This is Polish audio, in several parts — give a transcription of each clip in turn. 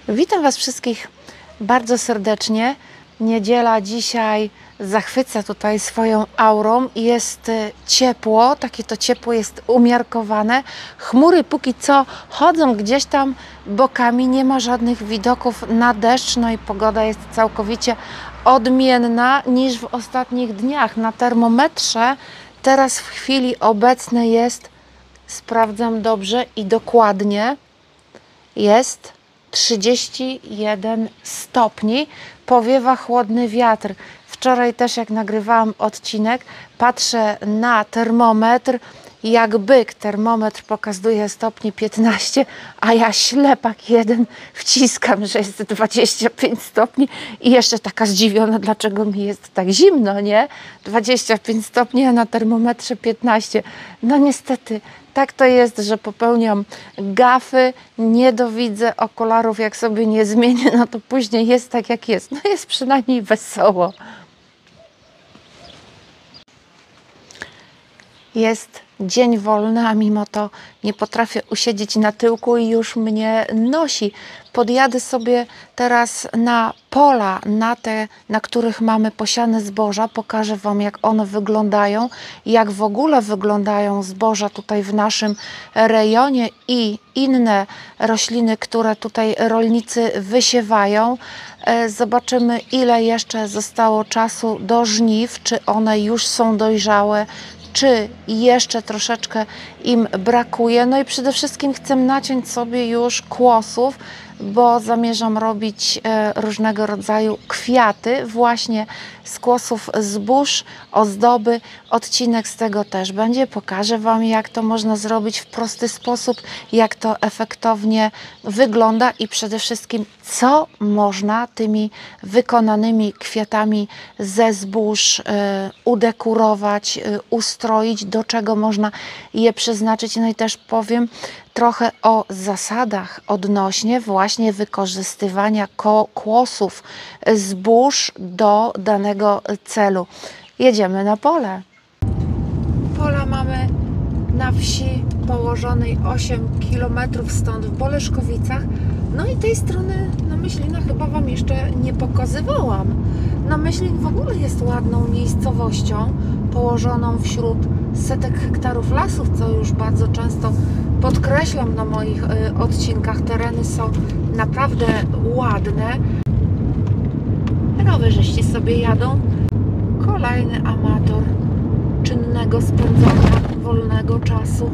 Witam Was wszystkich bardzo serdecznie. Niedziela dzisiaj zachwyca tutaj swoją aurą. Jest ciepło, takie to ciepło jest umiarkowane. Chmury póki co chodzą gdzieś tam bokami, nie ma żadnych widoków na deszcz, no i pogoda jest całkowicie odmienna niż w ostatnich dniach. Na termometrze teraz w chwili obecnej jest, sprawdzam dobrze i dokładnie, jest 31 stopni, powiewa chłodny wiatr. Wczoraj też, jak nagrywałam odcinek, patrzę na termometr, jak byk. Termometr pokazuje stopni 15, a ja ślepak jeden wciskam, że jest 25 stopni i jeszcze taka zdziwiona, dlaczego mi jest tak zimno, nie? 25 stopni, a na termometrze 15. No niestety, tak to jest, że popełniam gafy, nie dowidzę okularów, jak sobie nie zmienię, no to później jest tak, jak jest. No jest przynajmniej wesoło. Jest dzień wolny, a mimo to nie potrafię usiedzieć na tyłku i już mnie nosi. Podjadę sobie teraz na pola, na te, na których mamy posiane zboża. Pokażę Wam, jak one wyglądają, jak w ogóle wyglądają zboża tutaj w naszym rejonie i inne rośliny, które tutaj rolnicy wysiewają. Zobaczymy, ile jeszcze zostało czasu do żniw, czy one już są dojrzałe, czy jeszcze troszeczkę im brakuje. No i przede wszystkim chcę naciąć sobie już kłosów, bo zamierzam robić różnego rodzaju kwiaty właśnie z kłosów zbóż, ozdoby. Odcinek z tego też będzie. Pokażę Wam, jak to można zrobić w prosty sposób, jak to efektownie wygląda i przede wszystkim, co można tymi wykonanymi kwiatami ze zbóż udekurować, ustroić, do czego można je przeznaczyć. No i też powiem trochę o zasadach odnośnie właśnie wykorzystywania kłosów zbóż do danego celu. Jedziemy na pole. Pola mamy na wsi położonej 8 km stąd, w Boleszkowicach. No i tej strony na Myślina chyba Wam jeszcze nie pokazywałam. No Myślin w ogóle jest ładną miejscowością, położoną wśród setek hektarów lasów, co już bardzo często podkreślam na moich odcinkach. Tereny są naprawdę ładne. Rowerzyści sobie jadą. Kolejny amator czynnego spędzania wolnego czasu.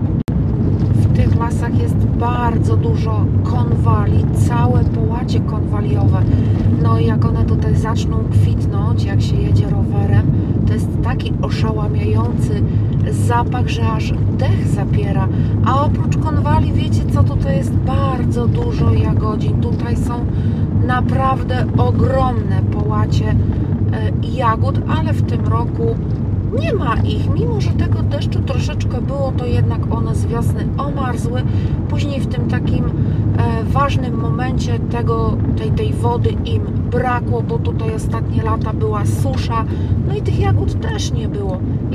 W tych lasach jest bardzo dużo konwali, całe połacie konwaliowe. No i jak one tutaj zaczną kwitnąć, jak się jedzie rowerem, to jest taki oszałamiający zapach, że aż dech zapiera. A oprócz konwali, wiecie co, tutaj jest bardzo dużo jagodzin. Tutaj są naprawdę ogromne połacie jagód, ale w tym roku nie ma ich, mimo że tego deszczu troszeczkę było, to jednak one z wiosny omarzły. Później w tym takim ważnym momencie tej wody im brakło, bo tutaj ostatnie lata była susza, no i tych jagód też nie było.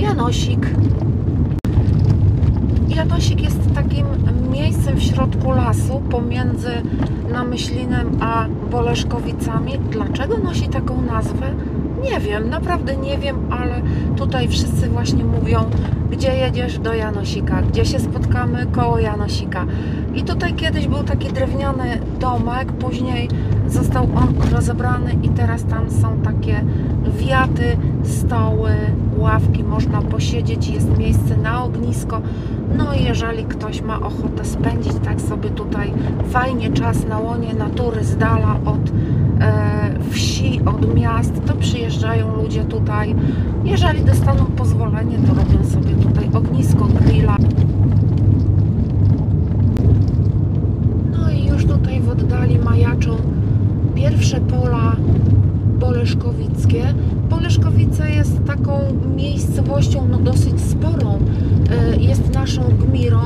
Janosik jest takim miejscem w środku lasu pomiędzy Namyślinem a Boleszkowicami. Dlaczego nosi taką nazwę? Nie wiem, naprawdę nie wiem, ale tutaj wszyscy właśnie mówią, gdzie jedziesz? Do Janosika, gdzie się spotkamy? Koło Janosika. I tutaj kiedyś był taki drewniany domek, później został on rozebrany i teraz tam są takie wiaty, stoły, ławki, można posiedzieć, jest miejsce na ognisko. No i jeżeli ktoś ma ochotę spędzić tak sobie tutaj fajnie czas na łonie natury, z dala od wsi, od miast, to przyjeżdżają ludzie tutaj. Jeżeli dostaną pozwolenie, to robią sobie tutaj ognisko, grilla. No i już tutaj w oddali majaczą pierwsze pola boleszkowickie. Boleszkowice jest taką miejscowością no dosyć sporą. Jest naszą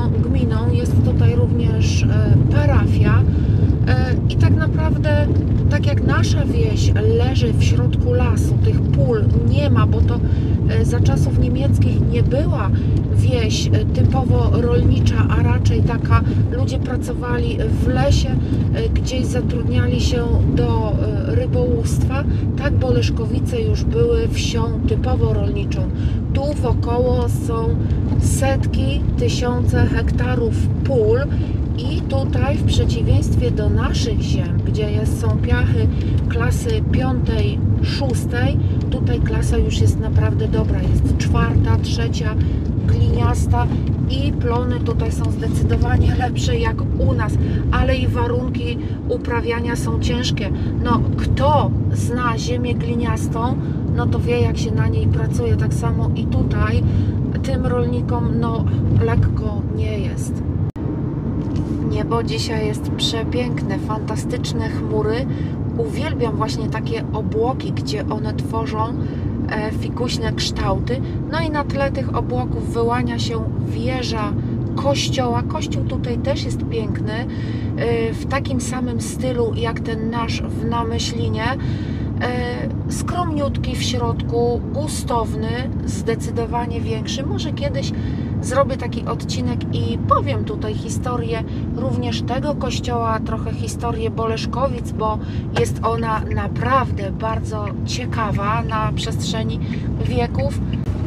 gminą, jest tutaj również parafia. I tak naprawdę, tak tak jak nasza wieś leży w środku lasu, tych pól nie ma, bo to za czasów niemieckich nie była wieś typowo rolnicza, a raczej taka, ludzie pracowali w lesie, gdzieś zatrudniali się do rybołówstwa, tak Boleszkowice już były wsią typowo rolniczą. Tu wokoło są setki, tysiące hektarów pól i tutaj w przeciwieństwie do naszych ziem, gdzie są piachy klasy 5, 6, tutaj klasa już jest naprawdę dobra, jest 4., 3, gliniasta i plony tutaj są zdecydowanie lepsze jak u nas, ale i warunki uprawiania są ciężkie. No, kto zna ziemię gliniastą, no to wie, jak się na niej pracuje. Tak samo i tutaj tym rolnikom no lekko nie jest. Niebo dzisiaj jest przepiękne, fantastyczne chmury. Uwielbiam właśnie takie obłoki, gdzie one tworzą fikuśne kształty. No i na tle tych obłoków wyłania się wieża kościoła. Kościół tutaj też jest piękny, w takim samym stylu jak ten nasz w Namyślinie. Skromniutki w środku, gustowny, zdecydowanie większy. Może kiedyś zrobię taki odcinek i powiem tutaj historię również tego kościoła, trochę historię Boleszkowic, bo jest ona naprawdę bardzo ciekawa na przestrzeni wieków.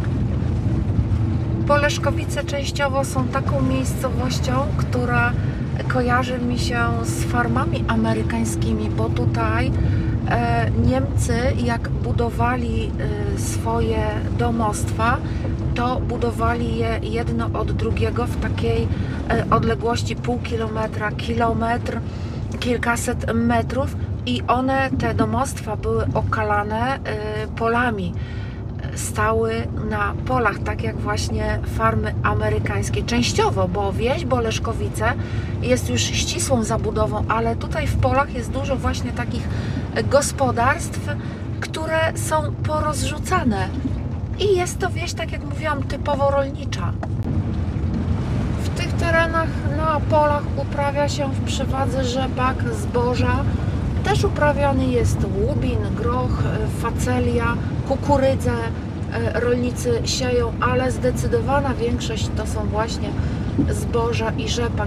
Boleszkowice częściowo są taką miejscowością, która kojarzy mi się z farmami amerykańskimi, bo tutaj Niemcy, jak budowali swoje domostwa, to budowali je jedno od drugiego w takiej odległości pół kilometra, kilometr, kilkaset metrów i one, te domostwa, były okalane polami. Stały na polach, tak jak właśnie farmy amerykańskie. Częściowo, bo wieś Boleszkowice jest już ścisłą zabudową, ale tutaj w polach jest dużo właśnie takich gospodarstw, które są porozrzucane. I jest to wieś, tak jak mówiłam, typowo rolnicza. W tych terenach na polach uprawia się w przewadze rzepak, zboża. Też uprawiany jest łubin, groch, facelia, kukurydzę. Rolnicy sieją, ale zdecydowana większość to są właśnie zboża i rzepak.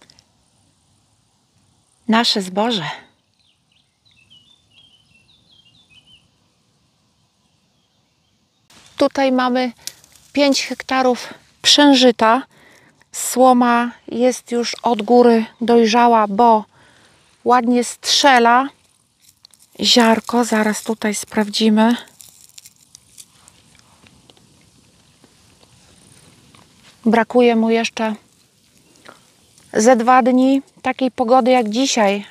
Nasze zboże. Tutaj mamy 5 hektarów przężyta. Słoma jest już od góry dojrzała, bo ładnie strzela. Ziarko, zaraz tutaj sprawdzimy. Brakuje mu jeszcze ze 2 dni takiej pogody jak dzisiaj,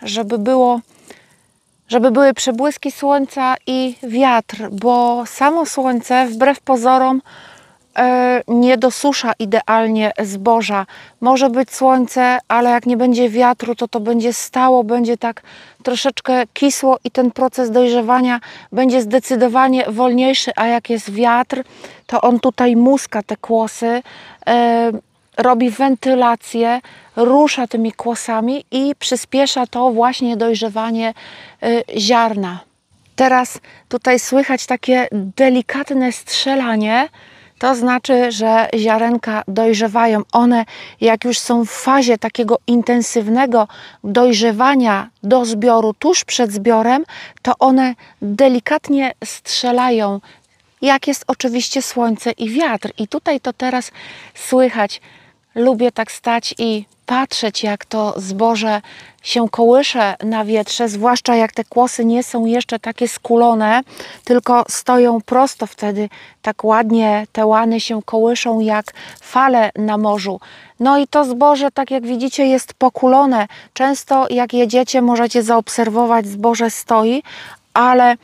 żeby były przebłyski słońca i wiatr, bo samo słońce wbrew pozorom nie dosusza idealnie zboża. Może być słońce, ale jak nie będzie wiatru, to będzie stało, będzie tak troszeczkę kisło i ten proces dojrzewania będzie zdecydowanie wolniejszy, a jak jest wiatr, to on tutaj muska te kłosy, robi wentylację, rusza tymi kłosami i przyspiesza to właśnie dojrzewanie ziarna. Teraz tutaj słychać takie delikatne strzelanie. To znaczy, że ziarenka dojrzewają. One, jak już są w fazie takiego intensywnego dojrzewania do zbioru, tuż przed zbiorem, to one delikatnie strzelają, jak jest oczywiście słońce i wiatr. I tutaj to teraz słychać. Lubię tak stać i patrzeć, jak to zboże się kołysze na wietrze, zwłaszcza jak te kłosy nie są jeszcze takie skulone, tylko stoją prosto, wtedy tak ładnie te łany się kołyszą jak fale na morzu. No i to zboże, tak jak widzicie, jest pokulone. Często jak jedziecie, możecie zaobserwować, zboże stoi, ale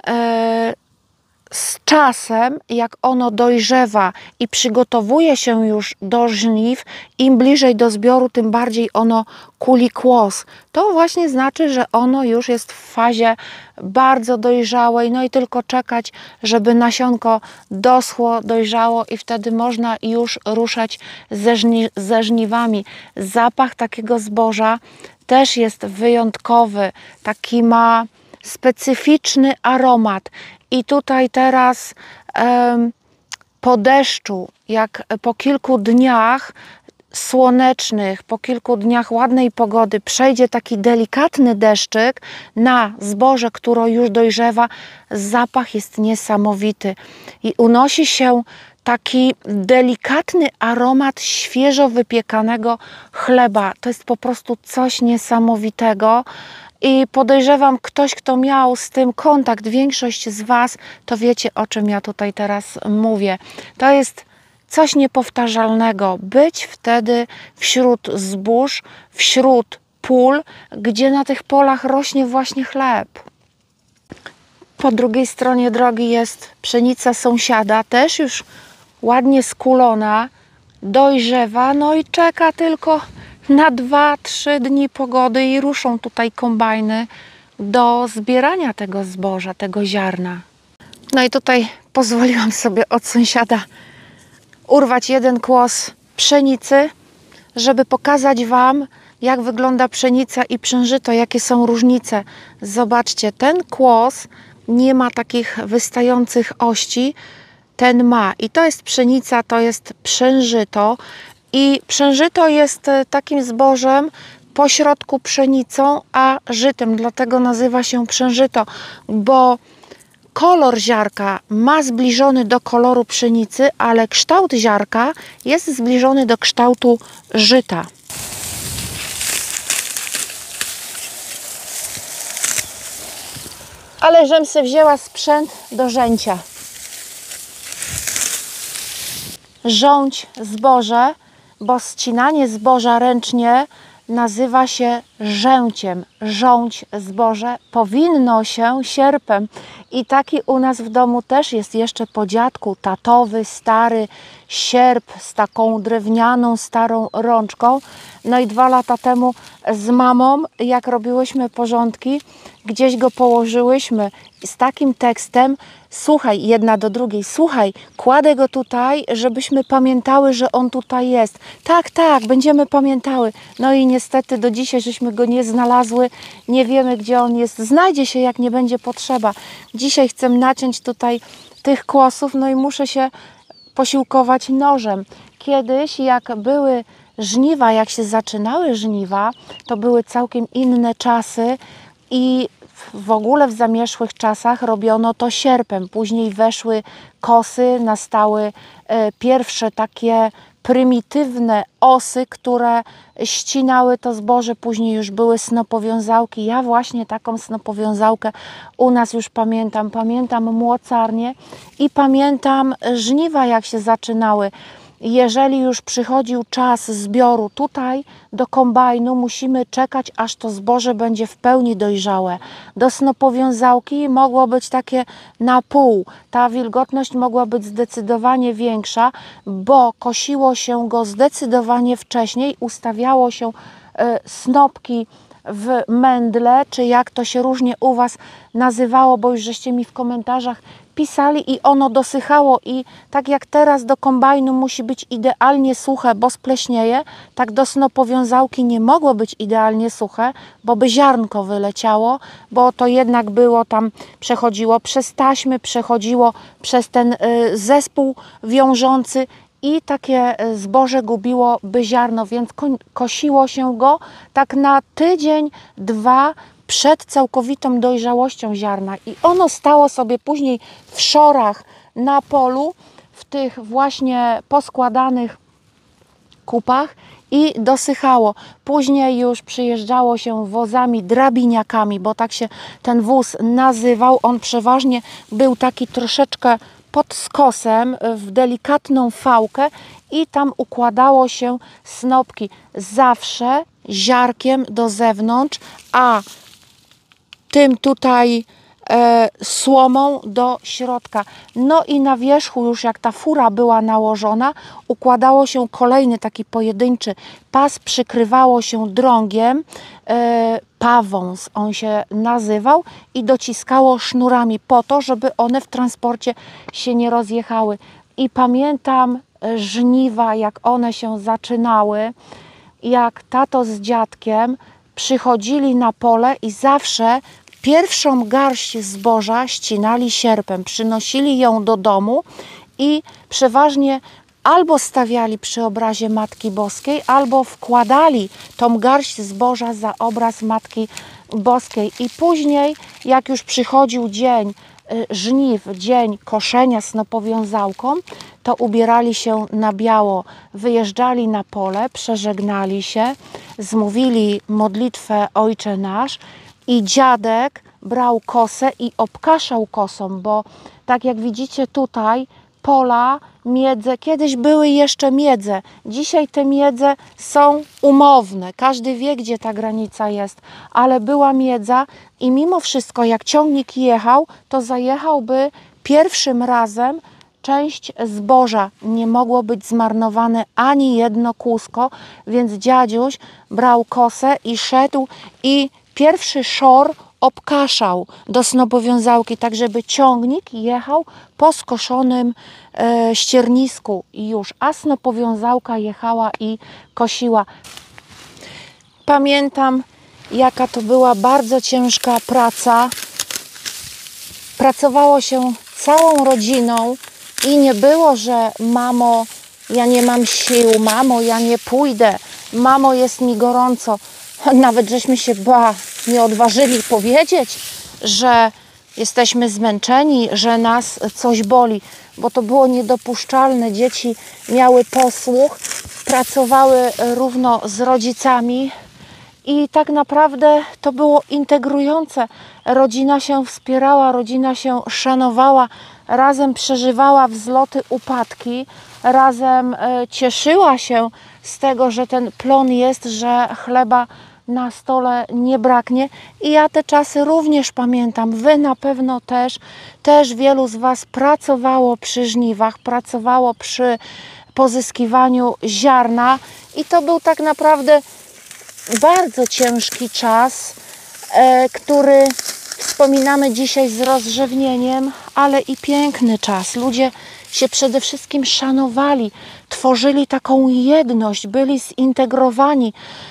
z czasem, jak ono dojrzewa i przygotowuje się już do żniw, im bliżej do zbioru, tym bardziej ono kuli kłos. To właśnie znaczy, że ono już jest w fazie bardzo dojrzałej, no i tylko czekać, żeby nasionko doschło, dojrzało i wtedy można już ruszać ze żniwami. Zapach takiego zboża też jest wyjątkowy, taki ma specyficzny aromat. I tutaj teraz po deszczu, jak po kilku dniach słonecznych, po kilku dniach ładnej pogody przejdzie taki delikatny deszczyk na zboże, które już dojrzewa, zapach jest niesamowity i unosi się taki delikatny aromat świeżo wypiekanego chleba. To jest po prostu coś niesamowitego. I podejrzewam, ktoś, kto miał z tym kontakt, większość z Was, to wiecie, o czym ja tutaj teraz mówię. To jest coś niepowtarzalnego. Być wtedy wśród zbóż, wśród pól, gdzie na tych polach rośnie właśnie chleb. Po drugiej stronie drogi jest pszenica sąsiada, też już ładnie skulona, dojrzewa, no i czeka tylko na 2-3 dni pogody i ruszą tutaj kombajny do zbierania tego zboża, tego ziarna. No i tutaj pozwoliłam sobie od sąsiada urwać jeden kłos pszenicy, żeby pokazać Wam, jak wygląda pszenica i przężyto, jakie są różnice. Zobaczcie, ten kłos nie ma takich wystających ości, ten ma. I to jest pszenica, to jest przężyto. I przężyto jest takim zbożem pośrodku pszenicą, a żytem. Dlatego nazywa się przężyto, bo kolor ziarka ma zbliżony do koloru pszenicy, ale kształt ziarka jest zbliżony do kształtu żyta. Ale żem se wzięła sprzęt do rzęcia. Rządź zboże, bo ścinanie zboża ręcznie nazywa się rzęciem. Rządź zboże powinno się sierpem. I taki u nas w domu też jest jeszcze po dziadku, tatowy, stary sierp z taką drewnianą, starą rączką. No i 2 lata temu z mamą, jak robiłyśmy porządki, gdzieś go położyłyśmy z takim tekstem: słuchaj, jedna do drugiej, słuchaj, kładę go tutaj, żebyśmy pamiętały, że on tutaj jest. Tak, tak, będziemy pamiętały. No i niestety do dzisiaj żeśmy go nie znalazły, nie wiemy, gdzie on jest. Znajdzie się, jak nie będzie potrzeba. Dzisiaj chcę naciąć tutaj tych kłosów, no i muszę się posiłkować nożem. Kiedyś, jak były żniwa, jak się zaczynały żniwa, to były całkiem inne czasy i w ogóle w zamierzchłych czasach robiono to sierpem. Później weszły kosy, nastały pierwsze takie prymitywne osy, które ścinały to zboże. Później już były snopowiązałki. Ja właśnie taką snopowiązałkę u nas już pamiętam. Pamiętam młocarnię i pamiętam żniwa, jak się zaczynały. Jeżeli już przychodził czas zbioru, tutaj do kombajnu musimy czekać, aż to zboże będzie w pełni dojrzałe. Do snopowiązałki mogło być takie na pół. Ta wilgotność mogła być zdecydowanie większa, bo kosiło się go zdecydowanie wcześniej, ustawiało się snopki w mędle, czy jak to się różnie u Was nazywało, bo już żeście mi w komentarzach pisali, i ono dosychało. I tak jak teraz do kombajnu musi być idealnie suche, bo spleśnieje, tak do snopowiązałki nie mogło być idealnie suche, bo by ziarnko wyleciało, bo to jednak było tam, przechodziło przez taśmy, przechodziło przez ten zespół wiążący i takie zboże gubiłoby ziarno, więc kosiło się go tak na tydzień, 2 przed całkowitą dojrzałością ziarna. I ono stało sobie później w szorach na polu, w tych właśnie poskładanych kupach i dosychało. Później już przyjeżdżało się wozami drabiniakami, bo tak się ten wóz nazywał. On przeważnie był taki troszeczkę pod skosem, w delikatną fałkę, i tam układało się snopki zawsze ziarkiem do zewnątrz, a tym tutaj słomą do środka. No i na wierzchu już, jak ta fura była nałożona, układało się kolejny taki pojedynczy pas, przykrywało się drągiem, pawąs on się nazywał, i dociskało sznurami po to, żeby one w transporcie się nie rozjechały. I pamiętam żniwa, jak one się zaczynały, jak tato z dziadkiem przychodzili na pole i zawsze pierwszą garść zboża ścinali sierpem, przynosili ją do domu i przeważnie albo stawiali przy obrazie Matki Boskiej, albo wkładali tą garść zboża za obraz Matki Boskiej. I później, jak już przychodził dzień żniw, dzień koszenia snopowiązałką, to ubierali się na biało, wyjeżdżali na pole, przeżegnali się, zmówili modlitwę Ojcze Nasz i dziadek brał kosę i obkaszał kosą, bo tak jak widzicie tutaj, pola, miedze, kiedyś były jeszcze miedze. Dzisiaj te miedze są umowne. Każdy wie, gdzie ta granica jest, ale była miedza i mimo wszystko, jak ciągnik jechał, to zajechałby pierwszym razem część zboża. Nie mogło być zmarnowane ani jedno kózko, więc dziadziuś brał kosę i szedł i pierwszy szor obkaszał do snopowiązałki, tak żeby ciągnik jechał po skoszonym ściernisku już, a snopowiązałka jechała i kosiła. Pamiętam, jaka to była bardzo ciężka praca. Pracowało się całą rodziną i nie było, że mamo, ja nie mam sił, mamo, ja nie pójdę, mamo, jest mi gorąco. Nawet żeśmy się nie odważyli powiedzieć, że jesteśmy zmęczeni, że nas coś boli, bo to było niedopuszczalne. Dzieci miały posłuch, pracowały równo z rodzicami i tak naprawdę to było integrujące. Rodzina się wspierała, rodzina się szanowała, razem przeżywała wzloty, upadki, razem cieszyła się z tego, że ten plon jest, że chleba na stole nie braknie. I ja te czasy również pamiętam. Wy na pewno też wielu z Was pracowało przy żniwach, pracowało przy pozyskiwaniu ziarna i to był tak naprawdę bardzo ciężki czas, który wspominamy dzisiaj z rozrzewnieniem, ale i piękny czas. Ludzie się przede wszystkim szanowali, tworzyli taką jedność, byli zintegrowani,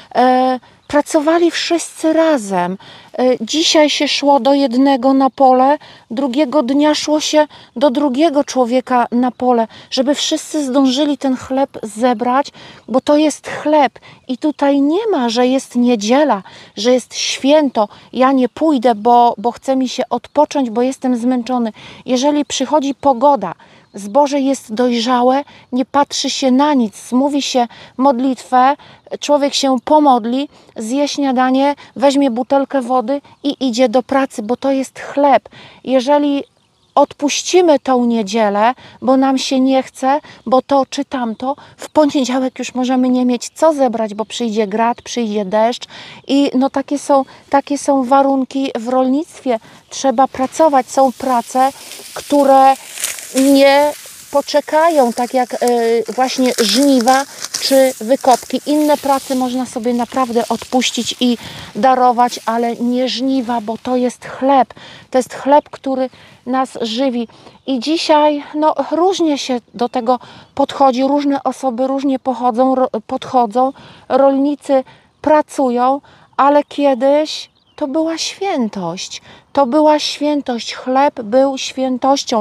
pracowali wszyscy razem. Dzisiaj się szło do jednego na pole, drugiego dnia szło się do drugiego człowieka na pole, żeby wszyscy zdążyli ten chleb zebrać, bo to jest chleb. I tutaj nie ma, że jest niedziela, że jest święto, ja nie pójdę, bo chce mi się odpocząć, bo jestem zmęczony. Jeżeli przychodzi pogoda, zboże jest dojrzałe, nie patrzy się na nic, mówi się modlitwę, człowiek się pomodli, zje śniadanie, weźmie butelkę wody i idzie do pracy, bo to jest chleb. Jeżeli odpuścimy tą niedzielę, bo nam się nie chce, bo to czy tamto, w poniedziałek już możemy nie mieć co zebrać, bo przyjdzie grad, przyjdzie deszcz i no takie są warunki w rolnictwie. Trzeba pracować. Są prace, które nie poczekają, tak jak właśnie żniwa czy wykopki. Inne prace można sobie naprawdę odpuścić i darować, ale nie żniwa, bo to jest chleb. To jest chleb, który nas żywi. I dzisiaj no, różnie się do tego podchodzi, różne osoby różnie podchodzą, rolnicy pracują, ale kiedyś to była świętość. To była świętość. Chleb był świętością.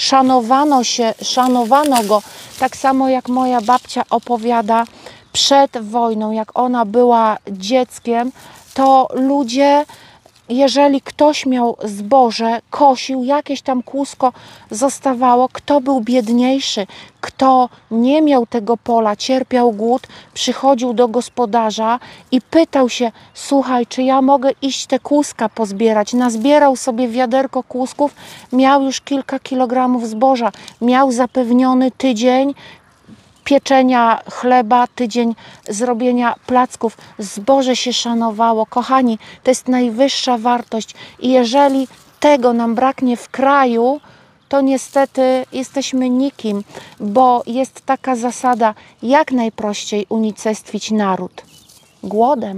Szanowano go. Tak samo jak moja babcia opowiada, przed wojną, jak ona była dzieckiem, to ludzie, jeżeli ktoś miał zboże, kosił, jakieś tam kózko zostawało, kto był biedniejszy, kto nie miał tego pola, cierpiał głód, przychodził do gospodarza i pytał się: słuchaj, czy ja mogę iść te kózka pozbierać? Nazbierał sobie wiaderko kózków, miał już kilka kilogramów zboża, miał zapewniony tydzień pieczenia chleba, tydzień zrobienia placków. Zboże się szanowało. Kochani, to jest najwyższa wartość i jeżeli tego nam braknie w kraju, to niestety jesteśmy nikim, bo jest taka zasada: jak najprościej unicestwić naród głodem.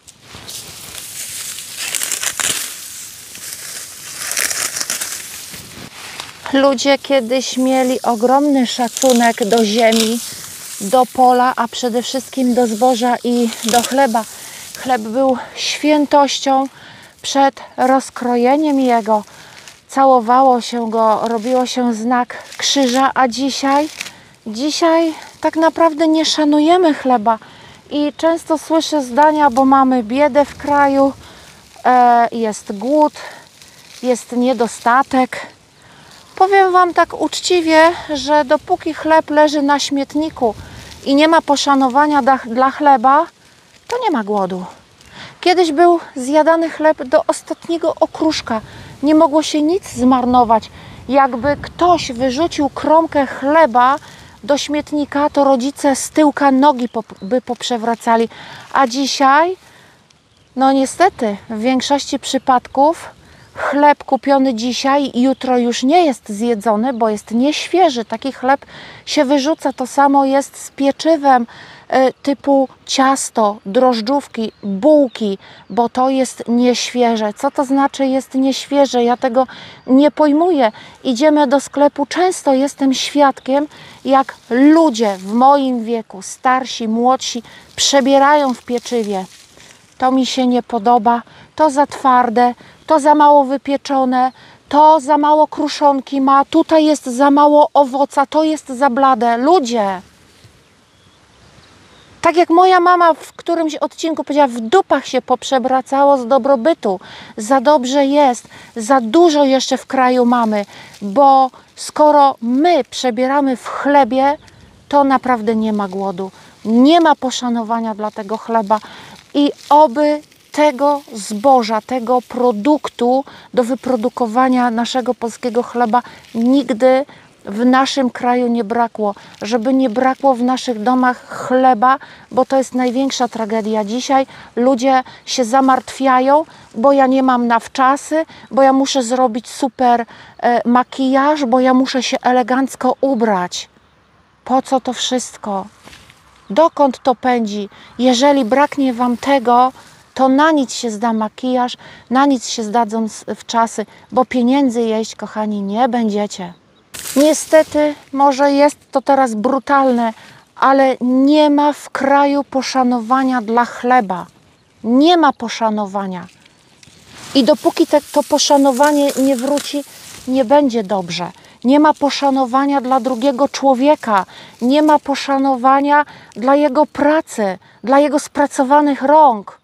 Ludzie kiedyś mieli ogromny szacunek do ziemi, do pola, a przede wszystkim do zboża i do chleba. Chleb był świętością, przed rozkrojeniem jego całowało się go, robiło się znak krzyża, a dzisiaj tak naprawdę nie szanujemy chleba. I często słyszę zdania, bo mamy biedę w kraju, jest głód, jest niedostatek. Powiem Wam tak uczciwie, że dopóki chleb leży na śmietniku i nie ma poszanowania dla chleba, to nie ma głodu. Kiedyś był zjadany chleb do ostatniego okruszka. Nie mogło się nic zmarnować. Jakby ktoś wyrzucił kromkę chleba do śmietnika, to rodzice z tyłka nogi by poprzewracali. A dzisiaj, no niestety, w większości przypadków chleb kupiony dzisiaj jutro już nie jest zjedzony, bo jest nieświeży. Taki chleb się wyrzuca. To samo jest z pieczywem typu ciasto, drożdżówki, bułki, bo to jest nieświeże. Co to znaczy jest nieświeże? Ja tego nie pojmuję. Idziemy do sklepu, często jestem świadkiem, jak ludzie w moim wieku, starsi, młodsi, przebierają w pieczywie. To mi się nie podoba, to za twarde, to za mało wypieczone, to za mało kruszonki ma, tutaj jest za mało owoca, to jest za blade. Ludzie! Tak jak moja mama w którymś odcinku powiedziała, w dupach się poprzebracało z dobrobytu. Za dobrze jest, za dużo jeszcze w kraju mamy, bo skoro my przebieramy w chlebie, to naprawdę nie ma głodu. Nie ma poszanowania dla tego chleba i oby tego zboża, tego produktu do wyprodukowania naszego polskiego chleba nigdy w naszym kraju nie brakło, żeby nie brakło w naszych domach chleba, bo to jest największa tragedia. Dzisiaj ludzie się zamartwiają, bo ja nie mam na wczasy, bo ja muszę zrobić super makijaż, bo ja muszę się elegancko ubrać. Po co to wszystko? Dokąd to pędzi? Jeżeli braknie Wam tego, to na nic się zda makijaż, na nic się zdadzą wczasy, bo pieniędzy jeść, kochani, nie będziecie. Niestety, może jest to teraz brutalne, ale nie ma w kraju poszanowania dla chleba. Nie ma poszanowania. I dopóki to poszanowanie nie wróci, nie będzie dobrze. Nie ma poszanowania dla drugiego człowieka. Nie ma poszanowania dla jego pracy, dla jego spracowanych rąk.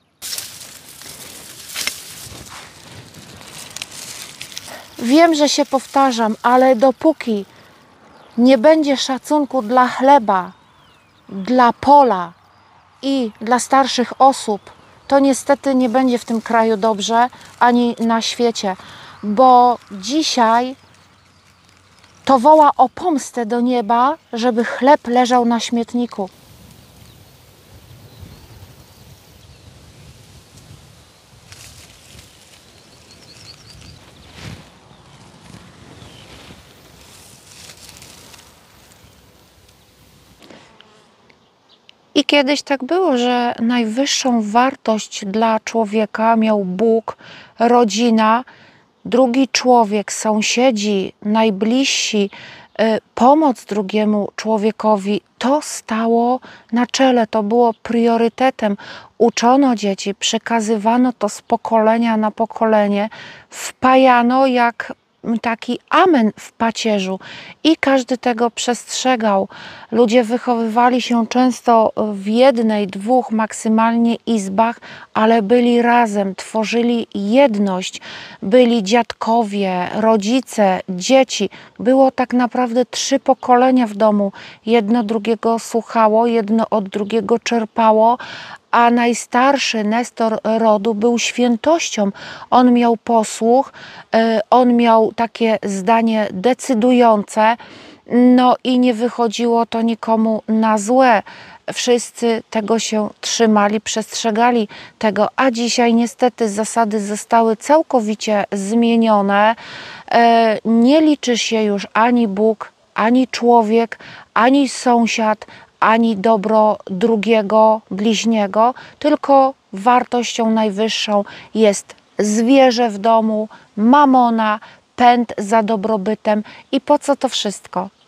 Wiem, że się powtarzam, ale dopóki nie będzie szacunku dla chleba, dla pola i dla starszych osób, to niestety nie będzie w tym kraju dobrze, ani na świecie, bo dzisiaj to woła o pomstę do nieba, żeby chleb leżał na śmietniku. I kiedyś tak było, że najwyższą wartość dla człowieka miał Bóg, rodzina, drugi człowiek, sąsiedzi, najbliżsi, pomoc drugiemu człowiekowi. To stało na czele, to było priorytetem. Uczono dzieci, przekazywano to z pokolenia na pokolenie, wpajano jak taki amen w pacierzu i każdy tego przestrzegał. Ludzie wychowywali się często w jednej, dwóch maksymalnie izbach, ale byli razem, tworzyli jedność. Byli dziadkowie, rodzice, dzieci. Było tak naprawdę 3 pokolenia w domu. Jedno drugiego słuchało, jedno od drugiego czerpało, a najstarszy Nestor rodu był świętością. On miał posłuch, on miał takie zdanie decydujące, no i nie wychodziło to nikomu na złe. Wszyscy tego się trzymali, przestrzegali tego, a dzisiaj niestety zasady zostały całkowicie zmienione. Nie liczy się już ani Bóg, ani człowiek, ani sąsiad, ani dobro drugiego bliźniego, tylko wartością najwyższą jest zwierzę w domu, mamona, pęd za dobrobytem. I po co to wszystko?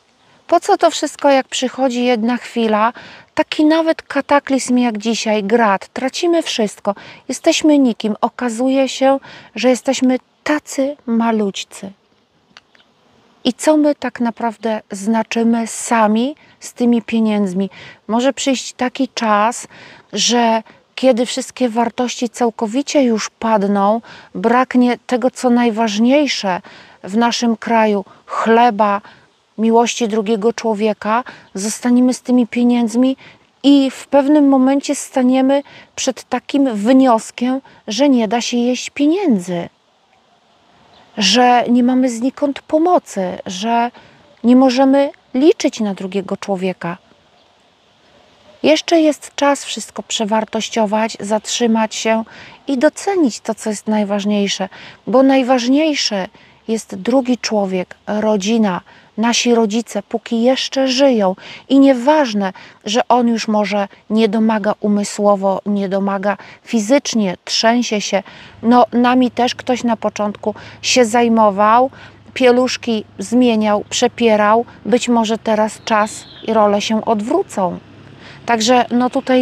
Po co to wszystko, jak przychodzi jedna chwila, taki nawet kataklizm jak dzisiaj, grad, tracimy wszystko, jesteśmy nikim. Okazuje się, że jesteśmy tacy malućcy. I co my tak naprawdę znaczymy sami z tymi pieniędzmi? Może przyjść taki czas, że kiedy wszystkie wartości całkowicie już padną, braknie tego, co najważniejsze w naszym kraju, chleba, miłości drugiego człowieka, zostaniemy z tymi pieniędzmi i w pewnym momencie staniemy przed takim wnioskiem, że nie da się jeść pieniędzy, że nie mamy znikąd pomocy, że nie możemy liczyć na drugiego człowieka. Jeszcze jest czas wszystko przewartościować, zatrzymać się i docenić to, co jest najważniejsze, bo najważniejszy jest drugi człowiek, rodzina, nasi rodzice, póki jeszcze żyją. I nieważne, że on już może nie domaga umysłowo, nie domaga fizycznie, trzęsie się. No, nami też ktoś na początku się zajmował, pieluszki zmieniał, przepierał. Być może teraz czas i role się odwrócą. Także no tutaj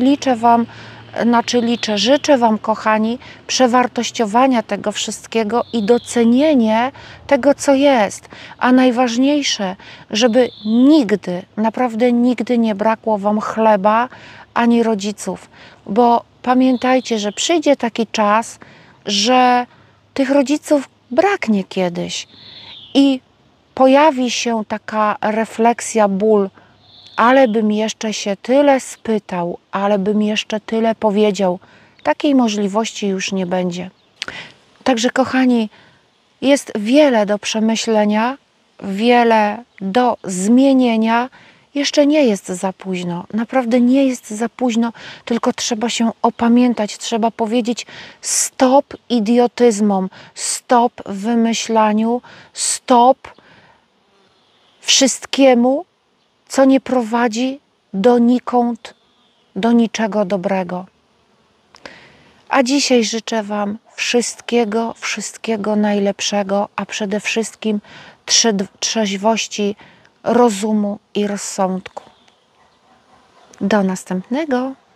życzę Wam, kochani, przewartościowania tego wszystkiego i docenienie tego, co jest. A najważniejsze, żeby nigdy, naprawdę nigdy nie brakło Wam chleba ani rodziców. Bo pamiętajcie, że przyjdzie taki czas, że tych rodziców braknie kiedyś i pojawi się taka refleksja, ból, ale bym jeszcze się tyle spytał, ale bym jeszcze tyle powiedział. Takiej możliwości już nie będzie. Także, kochani, jest wiele do przemyślenia, wiele do zmienienia. Jeszcze nie jest za późno. Naprawdę nie jest za późno, tylko trzeba się opamiętać. Trzeba powiedzieć stop idiotyzmom, stop wymyślaniu, stop wszystkiemu, co nie prowadzi donikąd, do niczego dobrego. A dzisiaj życzę Wam wszystkiego, wszystkiego najlepszego, a przede wszystkim trzeźwości rozumu i rozsądku. Do następnego.